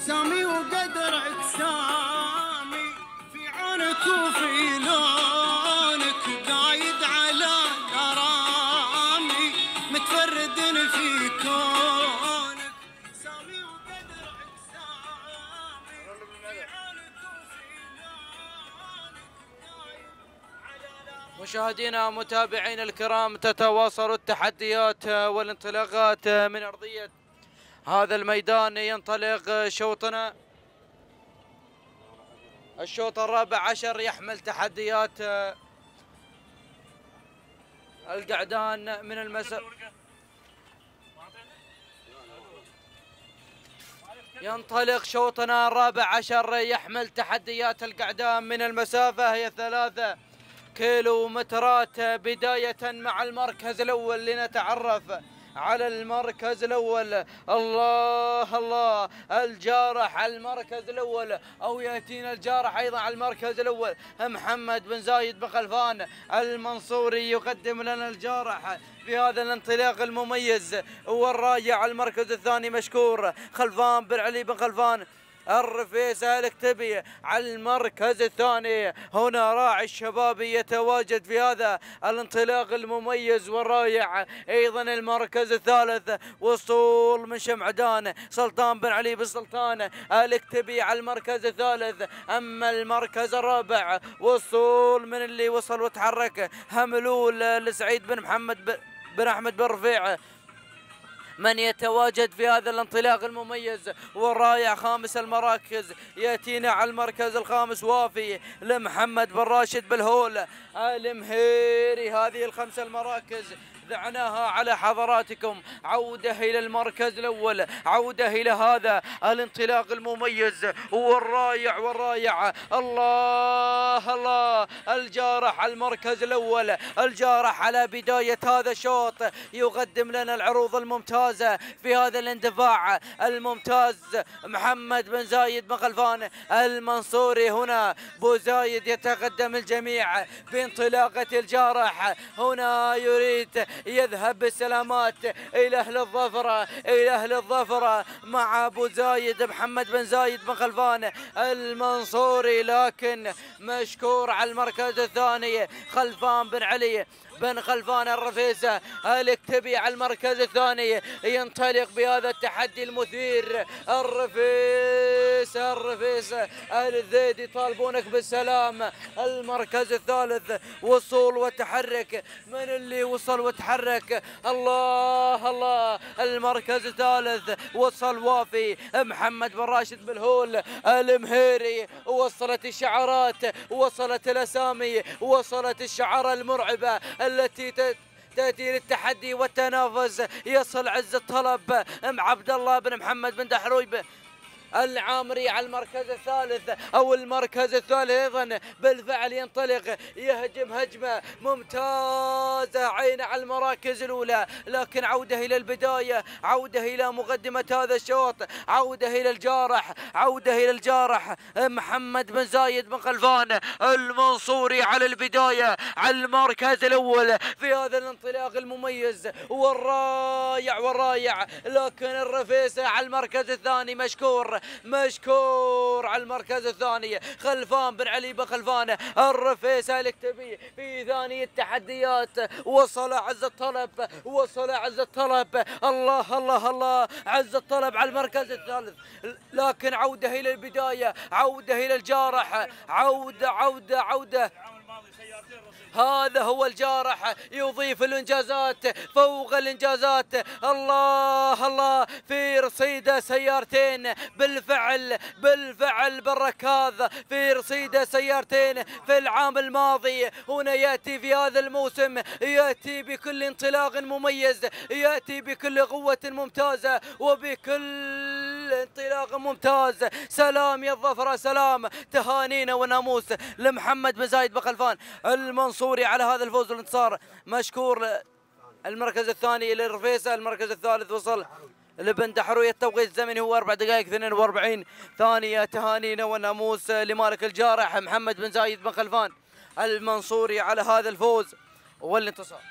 سامي وقدرك سامي، في عونك وفي لونك قايد على غرامي، متفرد في كونك. سامي وقدرك سامي، في عونك وفي لونك قايد على غرامي. مشاهدينا متابعينا الكرام، تتواصل التحديات والانطلاقات من أرضية هذا الميدان. ينطلق شوطنا الشوط الرابع عشر، يحمل تحديات القعدان من المسافة. ينطلق شوطنا الرابع عشر، يحمل تحديات القعدان من المسافة، هي 3 كيلومترات. بداية مع المركز الأول لنتعرف على المركز الأول. الله الله، الجارح على المركز الأول، أو يأتينا الجارح أيضا على المركز الأول. محمد بن زايد بن خلفان المنصوري يقدم لنا الجارح في هذا الانطلاق المميز والرائع. على المركز الثاني مشكور خلفان بن علي بن خلفان الرفيسة الكتبي. على المركز الثاني هنا راعي الشبابي يتواجد في هذا الانطلاق المميز والرائع. ايضا المركز الثالث وصول من شمعدان سلطان بن علي بن سلطان الكتبي على المركز الثالث. اما المركز الرابع وصول من اللي وصل وتحرك هملول لسعيد بن محمد بن احمد بن رفيع من يتواجد في هذا الانطلاق المميز والرائع. خامس المراكز ياتينا على المركز الخامس وافي لمحمد بن راشد بالهول المهيري. هذه ال5 المراكز ذعناها على حضراتكم. عودة إلى المركز الأول، عودة إلى هذا الانطلاق المميز والرائع. الله الله، الجارح على المركز الأول، الجارح على بداية هذا الشوط يقدم لنا العروض الممتازة في هذا الاندفاع الممتاز. محمد بن زايد بن خلفان المنصوري، هنا بو زايد يتقدم الجميع بانطلاقة الجارح. هنا يريد يذهب بالسلامات إلى أهل الظفرة، إلى أهل الظفرة مع أبو زايد محمد بن زايد بن خلفان المنصوري، لكن مشكور على المركز الثاني خلفان بن علي بن خلفان الرفيسة الكتبي على المركز الثاني. ينطلق بهذا التحدي المثير الرفيسة الذيدي يطالبونك بالسلام. المركز الثالث وصول وتحرك، من اللي وصل وتحرك؟ الله الله، المركز الثالث وصل وافي محمد بن راشد بالهول المهيري. وصلت الشعارات، وصلت الأسامي، وصلت الشعارة المرعبة التي تأتي للتحدي والتنافس. يصل عز الطلب عبد الله بن محمد بن دحرويب العامري على المركز الثالث أو المركز الثالث أيضا بالفعل. ينطلق يهجم هجمة ممتازة عين على المراكز الأولى، لكن عودة إلى البداية، عودة إلى مقدمة هذا الشوط، عودة إلى الجارح، عودة إلى الجارح محمد بن زايد بن خلفان المنصوري على البداية على المركز الأول في هذا الانطلاق المميز والرائع. لكن الرفيسة على المركز الثاني مشكور على المركز الثاني خلفان بن علي بن خلفان الرفيسة الكتبي في ثاني التحديات. وصل عز الطلب، الله الله الله، عز الطلب على المركز الثالث، لكن عودة إلى البداية، عودة إلى الجارح، عودة. هذا هو الجارح يضيف الانجازات فوق الانجازات. الله الله، في رصيده سيارتين بالفعل بالركاض، في رصيده سيارتين في العام الماضي. هنا ياتي في هذا الموسم، ياتي بكل انطلاق مميز، ياتي بكل قوة ممتازة وبكل انطلاق ممتاز. سلام يا الظفرة، سلام، تهانينا وناموس لمحمد بن زايد بن خلفان المنصوري على هذا الفوز والانتصار. مشكور المركز الثاني للرفيسة. المركز الثالث وصل لبن دحروي. التوقيت الزمني هو 4 دقائق 42 ثانية. تهانينا والناموس لمالك الجارح محمد بن زايد بن خلفان المنصوري على هذا الفوز والانتصار.